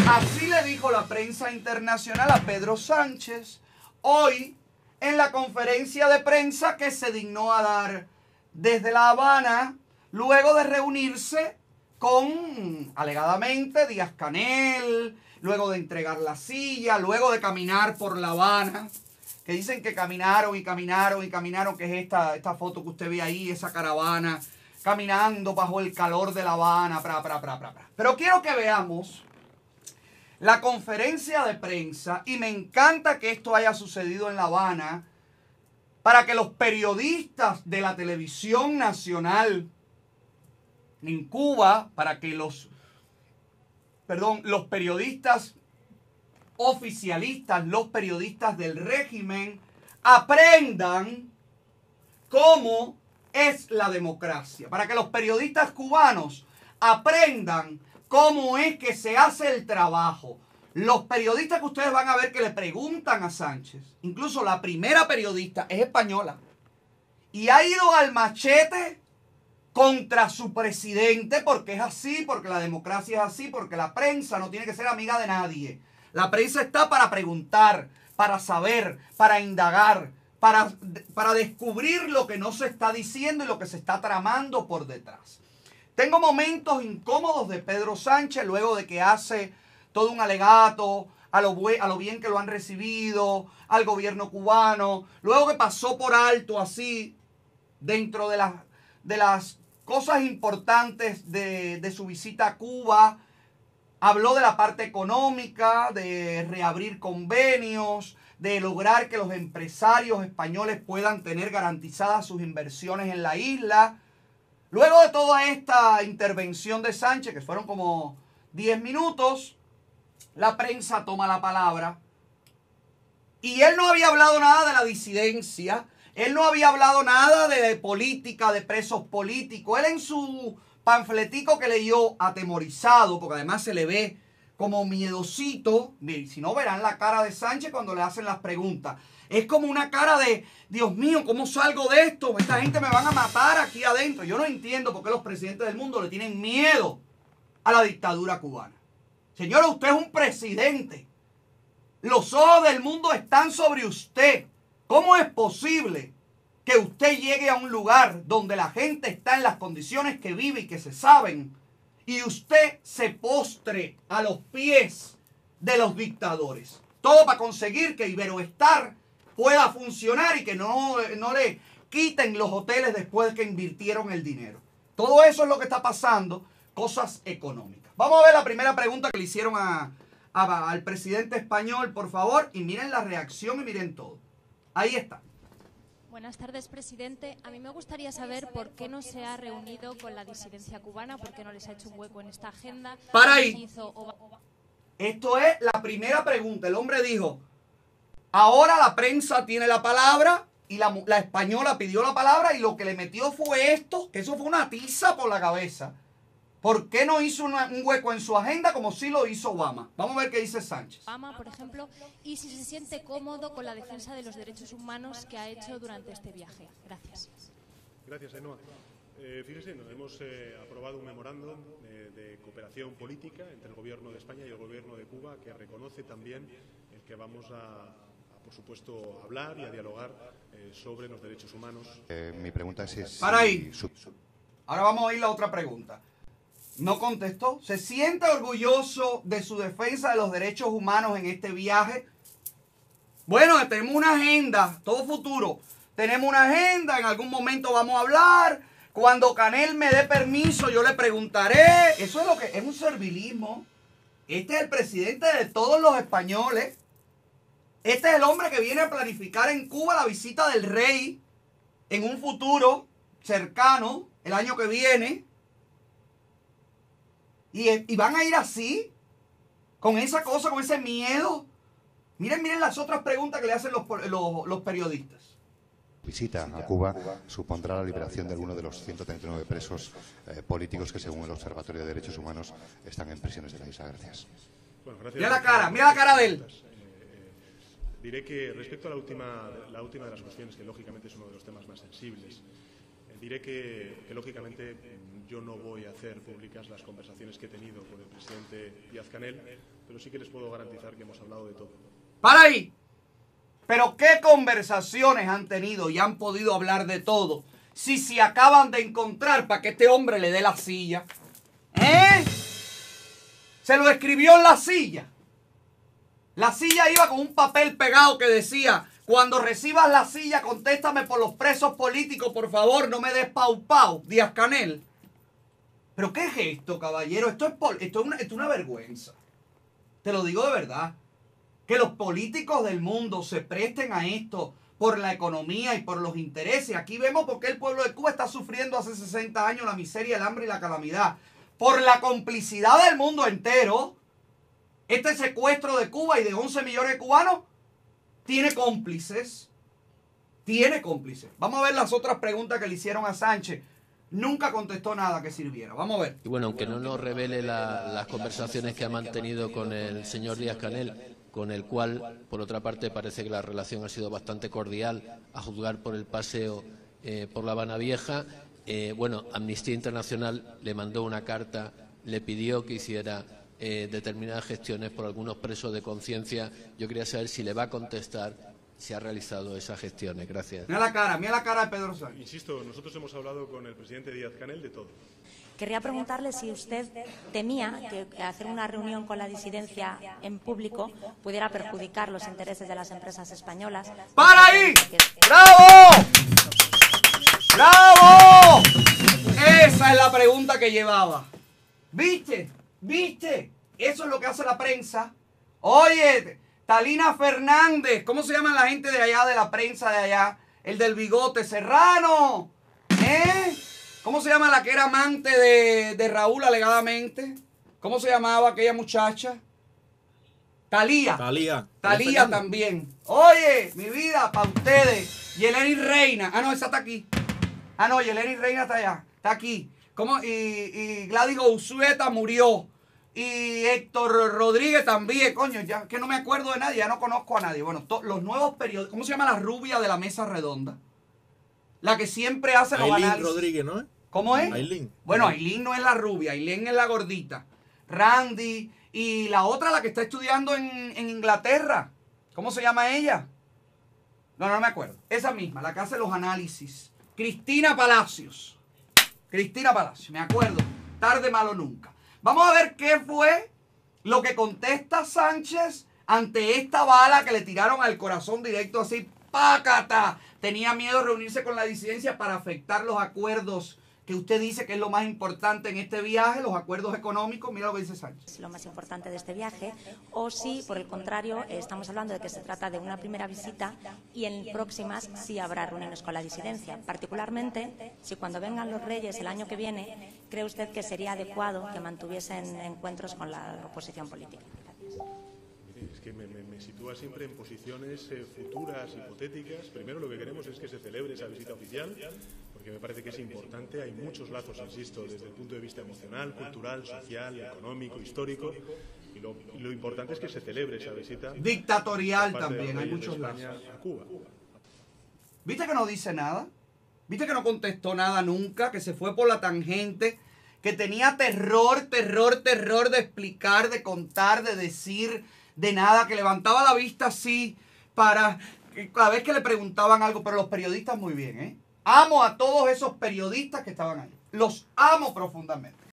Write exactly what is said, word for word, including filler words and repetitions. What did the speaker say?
Así le dijo la prensa internacional a Pedro Sánchez hoy en la conferencia de prensa que se dignó a dar desde La Habana luego de reunirse con, alegadamente, Díaz-Canel, luego de entregar la silla, luego de caminar por La Habana, que dicen que caminaron y caminaron y caminaron, que es esta, esta foto que usted ve ahí, esa caravana, caminando bajo el calor de La Habana, pra, pra, pra, pra, pra. Pero quiero que veamos la conferencia de prensa, y me encanta que esto haya sucedido en La Habana, para que los periodistas de la televisión nacional en Cuba, para que los, perdón, los periodistas oficialistas, los periodistas del régimen, aprendan cómo es la democracia, para que los periodistas cubanos aprendan cómo es que se hace el trabajo. Los periodistas que ustedes van a ver que le preguntan a Sánchez, incluso la primera periodista es española, y ha ido al machete contra su presidente porque es así, porque la democracia es así, porque la prensa no tiene que ser amiga de nadie. La prensa está para preguntar, para saber, para indagar, para, para descubrir lo que no se está diciendo y lo que se está tramando por detrás. Tengo momentos incómodos de Pedro Sánchez luego de que hace todo un alegato a lo, a lo bien que lo han recibido, al gobierno cubano, luego que pasó por alto así dentro de las, de las cosas importantes de, de su visita a Cuba. Habló de la parte económica, de reabrir convenios, de lograr que los empresarios españoles puedan tener garantizadas sus inversiones en la isla. Luego de toda esta intervención de Sánchez, que fueron como diez minutos, la prensa toma la palabra. Y él no había hablado nada de la disidencia, él no había hablado nada de política, de presos políticos. Él en su panfletico que leyó, atemorizado, porque además se le ve como miedosito, si no verán la cara de Sánchez cuando le hacen las preguntas. Es como una cara de, Dios mío, ¿cómo salgo de esto? Esta gente me van a matar aquí adentro. Yo no entiendo por qué los presidentes del mundo le tienen miedo a la dictadura cubana. Señora, usted es un presidente. Los ojos del mundo están sobre usted. ¿Cómo es posible que usted llegue a un lugar donde la gente está en las condiciones que vive y que se saben, y usted se postre a los pies de los dictadores? Todo para conseguir que Iberoestar pueda funcionar y que no, no le quiten los hoteles después que invirtieron el dinero. Todo eso es lo que está pasando, cosas económicas. Vamos a ver la primera pregunta que le hicieron a, a, al presidente español, por favor, y miren la reacción y miren todo. Ahí está. Buenas tardes, presidente. A mí me gustaría saber por qué no se ha reunido con la disidencia cubana, por qué no les ha hecho un hueco en esta agenda. Para ahí. Esto es la primera pregunta. El hombre dijo, ahora la prensa tiene la palabra y la, la española pidió la palabra, y lo que le metió fue esto, que eso fue una tiza por la cabeza. ¿Por qué no hizo una, un hueco en su agenda como sí lo hizo Obama? Vamos a ver qué dice Sánchez. Obama, por ejemplo, y si se siente cómodo con la defensa de los derechos humanos que ha hecho durante este viaje. Gracias. Gracias, Ainhoa. Eh, fíjese, nos hemos eh, aprobado un memorándum eh, de cooperación política entre el Gobierno de España y el Gobierno de Cuba, que reconoce también el que vamos a, a por supuesto, hablar y a dialogar eh, sobre los derechos humanos. Eh, mi pregunta es... es Para ahí. Su... Ahora vamos a oír la otra pregunta. No contestó. ¿Se siente orgulloso de su defensa de los derechos humanos en este viaje? Bueno, tenemos una agenda, todo futuro. Tenemos una agenda, en algún momento vamos a hablar. Cuando Canel me dé permiso, yo le preguntaré. Eso es lo que es un servilismo. Este es el presidente de todos los españoles. Este es el hombre que viene a planificar en Cuba la visita del rey en un futuro cercano, el año que viene. Y, y van a ir así, con esa cosa, con ese miedo. Miren, miren las otras preguntas que le hacen los, los, los periodistas. Visita a Cuba supondrá la liberación de alguno de los ciento treinta y nueve presos eh, políticos que, según el Observatorio de Derechos Humanos, están en prisiones de la isla. Gracias. Bueno, gracias. Mira la cara, mira la cara de él. Eh, diré que respecto a la última, la última de las cuestiones, que lógicamente es uno de los temas más sensibles, eh, diré que, que lógicamente yo no voy a hacer públicas las conversaciones que he tenido con el presidente Díaz-Canel, pero sí que les puedo garantizar que hemos hablado de todo. Para ahí. Pero ¿qué conversaciones han tenido y han podido hablar de todo si se acaban de encontrar para que este hombre le dé la silla? ¿Eh? Se lo escribió en la silla. La silla iba con un papel pegado que decía: cuando recibas la silla, contéstame por los presos políticos, por favor, no me des pau pau, Díaz-Canel. ¿Pero qué es esto, caballero? Esto es, pol esto, es una, esto es una vergüenza. Te lo digo de verdad. Que los políticos del mundo se presten a esto por la economía y por los intereses. Aquí vemos por qué el pueblo de Cuba está sufriendo hace sesenta años la miseria, el hambre y la calamidad. Por la complicidad del mundo entero. Este secuestro de Cuba y de once millones de cubanos tiene cómplices. Tiene cómplices. Vamos a ver las otras preguntas que le hicieron a Sánchez. Nunca contestó nada que sirviera. Vamos a ver. Y bueno, aunque no nos revele la, las conversaciones que ha mantenido con el señor Díaz-Canel, con el cual, por otra parte, parece que la relación ha sido bastante cordial, a juzgar por el paseo eh, por La Habana Vieja. Eh, bueno, Amnistía Internacional le mandó una carta, le pidió que hiciera eh, determinadas gestiones por algunos presos de conciencia. Yo quería saber si le va a contestar si ha realizado esas gestiones. Gracias. Mira la cara, mira la cara de Pedro Sánchez. Insisto, nosotros hemos hablado con el presidente Díaz-Canel de todo. Querría preguntarle si usted temía que hacer una reunión con la disidencia en público pudiera perjudicar los intereses de las empresas españolas. ¡Para ahí! ¡Bravo! ¡Bravo! Esa es la pregunta que llevaba. ¿Viste? ¿Viste? Eso es lo que hace la prensa. Oye, Talina Fernández, ¿cómo se llama la gente de allá, de la prensa de allá? El del bigote, Serrano. ¿Eh? ¿Cómo se llama la que era amante de, de Raúl alegadamente? ¿Cómo se llamaba aquella muchacha? Talía. Talía. Talía también. Oye, mi vida, para ustedes. Yeleni Reina. Ah, no, esa está aquí. Ah, no, Yeleni Reina está allá. Está aquí. ¿Cómo? Y, y Gladys Gousueta murió. Y Héctor Rodríguez también. Coño, ya que no me acuerdo de nadie, ya no conozco a nadie. Bueno, los nuevos periodistas. ¿Cómo se llama la rubia de la mesa redonda? La que siempre hace los Ailín análisis. Rodríguez, ¿no? ¿Cómo es? Ailín. Bueno, Ailín no es la rubia, Ailín es la gordita. Randy y la otra, la que está estudiando en, en Inglaterra. ¿Cómo se llama ella? No, no me acuerdo. Esa misma, la que hace los análisis. Cristina Palacios. Cristina Palacios, me acuerdo. Tarde, malo, nunca. Vamos a ver qué fue lo que contesta Sánchez ante esta bala que le tiraron al corazón directo así. ¡Pácata! Tenía miedo de reunirse con la disidencia para afectar los acuerdos que usted dice que es lo más importante en este viaje, los acuerdos económicos. Mira lo que dice Sánchez. Es lo más importante de este viaje. O si, por el contrario, eh, estamos hablando de que se trata de una primera visita y en próximas sí habrá reuniones con la disidencia. Particularmente, si cuando vengan los Reyes el año que viene, ¿cree usted que sería adecuado que mantuviesen encuentros con la oposición política? Es que me, me, me sitúa siempre en posiciones eh, futuras, hipotéticas. Primero lo que queremos es que se celebre esa visita oficial, porque me parece que es importante. Hay muchos lazos, insisto, desde el punto de vista emocional, cultural, social, económico, histórico. Y lo, y lo importante es que se celebre esa visita. Dictatorial también, hay muchos lazos. A Cuba. ¿Viste que no dice nada? ¿Viste que no contestó nada nunca? Que se fue por la tangente. Que tenía terror, terror, terror de explicar, de contar, de decir... de nada, que levantaba la vista así para cada vez que le preguntaban algo, pero los periodistas muy bien, ¿eh? Amo a todos esos periodistas que estaban ahí. Los amo profundamente.